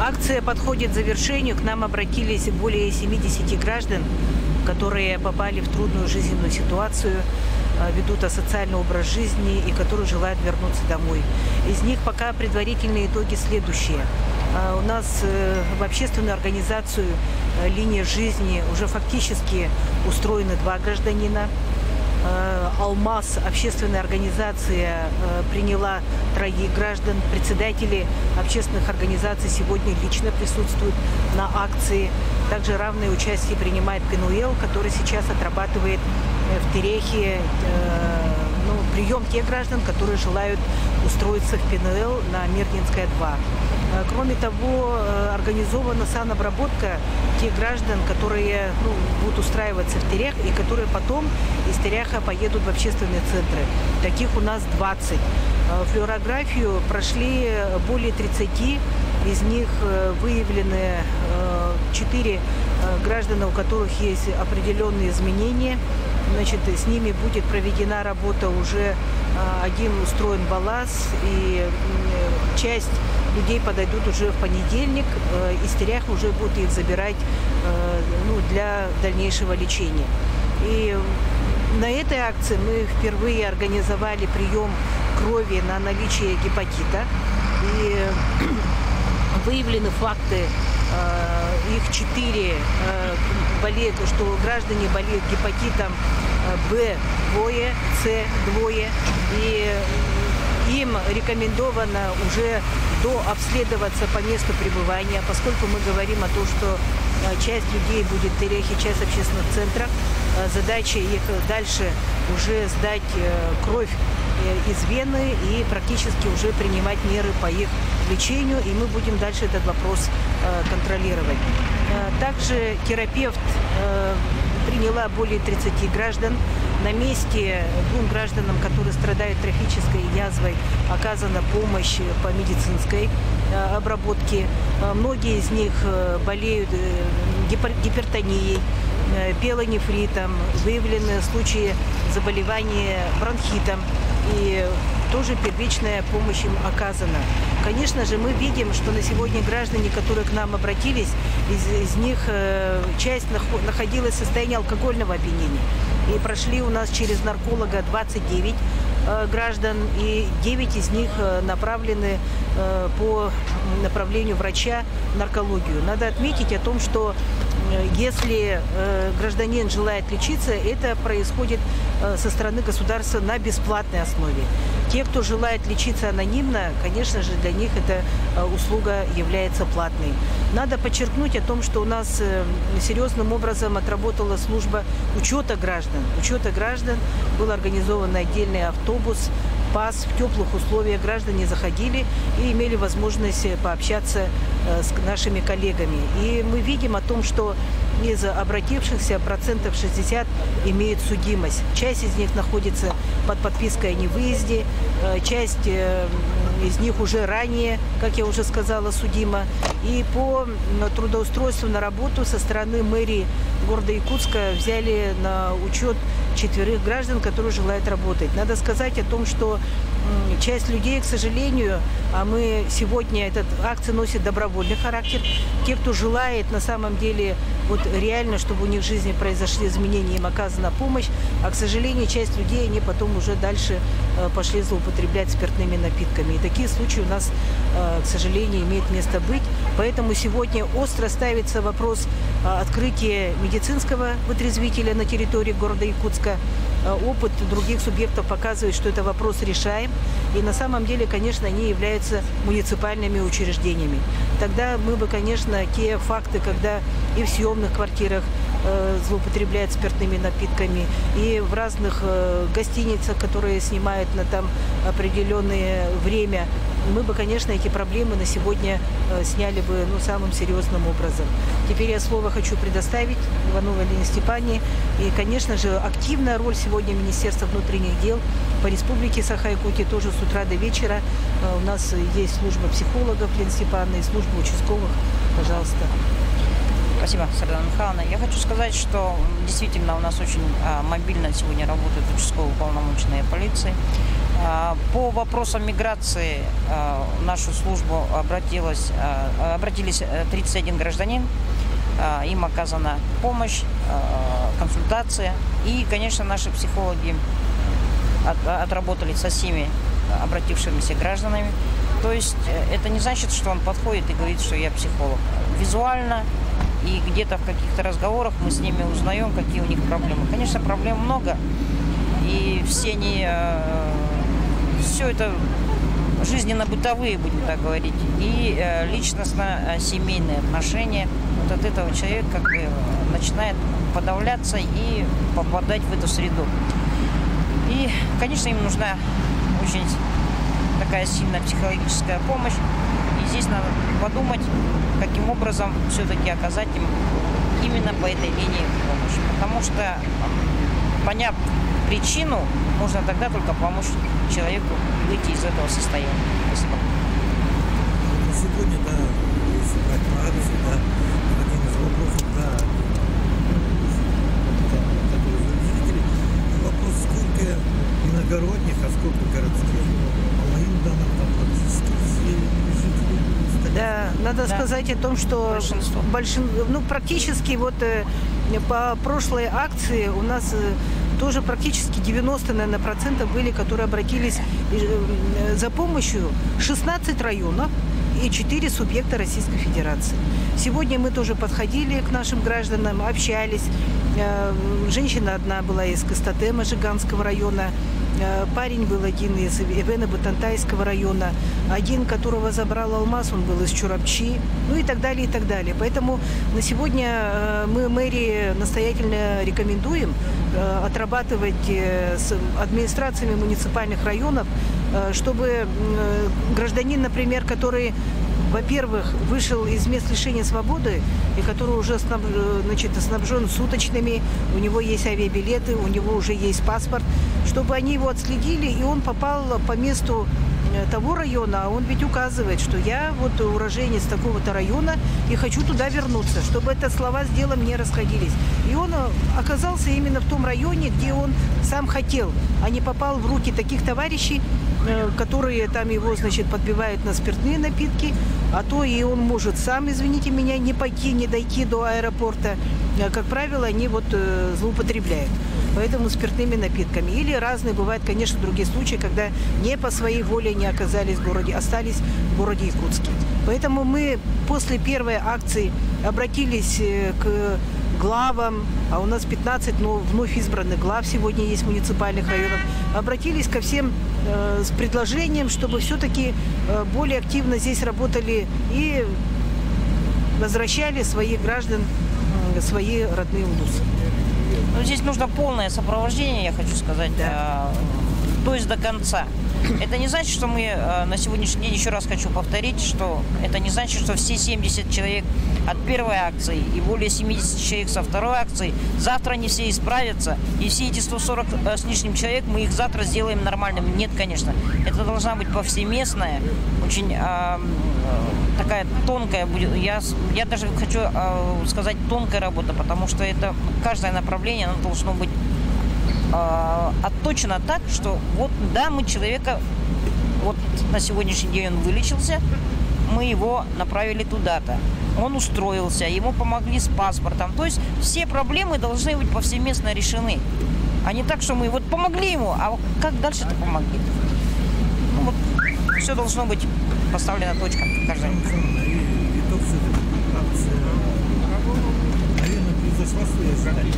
Акция подходит к завершению. К нам обратились более 70 граждан, которые попали в трудную жизненную ситуацию, ведут асоциальный образ жизни и которые желают вернуться домой. Из них пока предварительные итоги следующие. У нас в общественную организацию «Линия жизни» уже фактически устроены 2 гражданина. «Алмаз» общественная организация приняла 3 граждан. Председатели общественных организаций сегодня лично присутствуют на акции. Также равное участие принимает «Пенуэл», который сейчас отрабатывает в Терехе прием тех граждан, которые желают устроиться в Пенуэл на Мирнинская 2. Кроме того, организована санобработка тех граждан, которые будут устраиваться в Терех и которые потом из Тереха поедут в общественные центры. Таких у нас 20. Флюорографию прошли более 30. Из них выявлены 4 граждана, у которых есть определенные изменения. Значит, с ними будет проведена работа, уже один устроен баллас, и часть людей подойдут уже в понедельник. Из Терях уже будут их забирать для дальнейшего лечения. И на этой акции мы впервые организовали прием крови на наличие гепатита. И выявлены факты, их 4 болеют, что граждане болеют гепатитом В двое, С двое, и им рекомендовано уже дообследоваться по месту пребывания, поскольку мы говорим о том, что часть людей будет в Терехе, часть в общественных центрах. Задача их дальше уже сдать кровь из вены и практически уже принимать меры по их лечению, и мы будем дальше этот вопрос контролировать. Также терапевт приняла более 30 граждан. На месте 2 гражданам, которые страдают трофической язвой, оказана помощь по медицинской обработке. Многие из них болеют гипертонией, пиелонефритом, выявлены случаи заболевания бронхитом, и тоже первичная помощь им оказана. Конечно же, мы видим, что на сегодня граждане, которые к нам обратились, из них часть находилась в состоянии алкогольного опьянения. И прошли у нас через нарколога 29 граждан, и 9 из них направлены по направлению врача в наркологию. Надо отметить о том, что если гражданин желает лечиться, это происходит со стороны государства на бесплатной основе. Те, кто желает лечиться анонимно, конечно же, для них эта услуга является платной. Надо подчеркнуть о том, что у нас серьезным образом отработала служба учета граждан. Был организован отдельный автобус, ПАС. В теплых условиях граждане заходили и имели возможность пообщаться с нашими коллегами. И мы видим о том, что из обратившихся 60% имеют судимость. Часть из них находится под подпиской о невыезде, часть из них уже ранее, как я уже сказала, судима. И по трудоустройству на работу со стороны мэрии города Якутска взяли на учет 4 граждан, которые желают работать. Надо сказать о том, что часть людей, к сожалению, а мы сегодня, эта акция носит добровольный характер. Те, кто желает на самом деле реально, чтобы у них в жизни произошли изменения, им оказана помощь, а, к сожалению, часть людей, они потом уже дальше пошли злоупотреблять спиртными напитками. И такие случаи у нас, к сожалению, имеют место быть. Поэтому сегодня остро ставится вопрос открытия медицинского вытрезвителя на территории города Якутска. Опыт других субъектов показывает, что это вопрос решаем. И на самом деле, конечно, они являются муниципальными учреждениями. Тогда мы бы, конечно, те факты, когда и в съемных квартирах злоупотребляют спиртными напитками, и в разных гостиницах, которые снимают на там определенное время, мы бы, конечно, эти проблемы на сегодня сняли бы самым серьезным образом. Теперь я слово хочу предоставить Ивановой Елене Степановне. И, конечно же, активная роль сегодня Министерства внутренних дел по республике Саха-Якутия тоже с утра до вечера. У нас есть служба психологов Елены Степановны и служба участковых. Пожалуйста. Спасибо, Сардана Михайловна. Я хочу сказать, что действительно у нас очень мобильно сегодня работает участковая уполномоченная полиции. По вопросам миграции в нашу службу обратились 31 гражданин. Им оказана помощь, консультация. И, конечно, наши психологи отработали со всеми обратившимися гражданами. То есть это не значит, что он подходит и говорит, что я психолог. Визуально и где-то в каких-то разговорах мы с ними узнаем, какие у них проблемы. Конечно, проблем много. И все это жизненно-бытовые, будем так говорить, и личностно-семейные отношения. Вот от этого человек как бы начинает подавляться и попадать в эту среду. И, конечно, им нужна очень такая сильная психологическая помощь. И здесь надо подумать, каким образом все-таки оказать им именно по этой линии помощь. Потому что, поняв причину, можно тогда только помочь человеку выйти из этого состояния. Спасибо. Сегодня, да, если брать по акции, да, один из вопросов, да, которые вы видели, вопрос, сколько иногородних, а сколько городских. По моим данным, там практически все жители. Да, надо сказать о том, что практически вот по прошлой акции у нас тоже практически 90, наверное, процентов были, которые обратились за помощью. 16 районов и 4 субъекта Российской Федерации. Сегодня мы тоже подходили к нашим гражданам, общались. Женщина одна была из Кыстатема Жиганского района, парень был один из Ивено-Бутантайского района, один, которого забрал алмаз, он был из Чурапчи, ну и так далее, и так далее. Поэтому на сегодня мы мэрии настоятельно рекомендуем отрабатывать с администрациями муниципальных районов, чтобы гражданин, например, который, во-первых, вышел из мест лишения свободы и который уже снабжен суточными, у него есть авиабилеты, у него уже есть паспорт, чтобы они его отследили, и он попал по месту того района, а он ведь указывает, что я вот уроженец такого-то района и хочу туда вернуться, чтобы это слова с делом не расходились. И он оказался именно в том районе, где он сам хотел, а не попал в руки таких товарищей, которые там его, подбивают на спиртные напитки, а то и он может сам, извините меня, не пойти, не дойти до аэропорта. Как правило, они злоупотребляют. Поэтому спиртными напитками. Или разные бывают, конечно, другие случаи, когда не по своей воле не оказались в городе, остались в городе Якутске. Поэтому мы после первой акции обратились к главам, а у нас 15 вновь избранных глав сегодня есть муниципальных районов, обратились ко всем с предложением, чтобы все-таки более активно здесь работали и возвращали своих граждан в свои родные улусы. Но здесь нужно полное сопровождение, я хочу сказать, то есть до конца. Это не значит, что мы на сегодняшний день, еще раз хочу повторить, что это не значит, что все 70 человек от первой акции и более 70 человек со второй акции завтра не все исправятся, и все эти 140 с лишним человек мы их завтра сделаем нормальными. Нет, конечно. Это должна быть повсеместная, очень такая тонкая, я даже хочу сказать тонкая работа, потому что это каждое направление, оно должно быть отточено так, что вот да, мы человека, вот на сегодняшний день он вылечился, мы его направили туда-то, он устроился, ему помогли с паспортом, то есть все проблемы должны быть повсеместно решены, а не так, что мы вот помогли ему, а как дальше-то помогли? Ну, вот, все должно быть поставлена точка каждый. Итог все-таки акция, наверное, превзошла свои ожидания.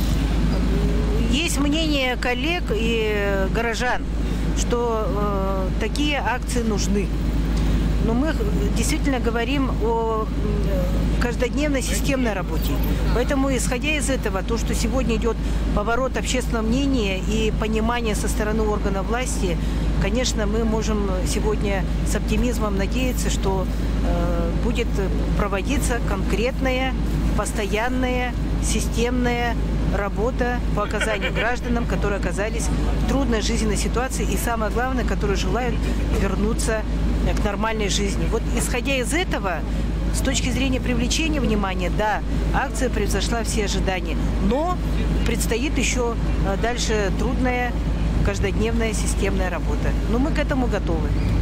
Есть мнение коллег и горожан, что такие акции нужны. Но мы действительно говорим о каждодневной системной работе. Поэтому, исходя из этого, то, что сегодня идет поворот общественного мнения и понимания со стороны органов власти, конечно, мы можем сегодня с оптимизмом надеяться, что будет проводиться конкретная, постоянная, системная работа по оказанию гражданам, которые оказались в трудной жизненной ситуации и, самое главное, которые желают вернуться к нормальной жизни. Вот исходя из этого, с точки зрения привлечения внимания, да, акция превзошла все ожидания, но предстоит еще дальше трудная, каждодневная системная работа. Но мы к этому готовы.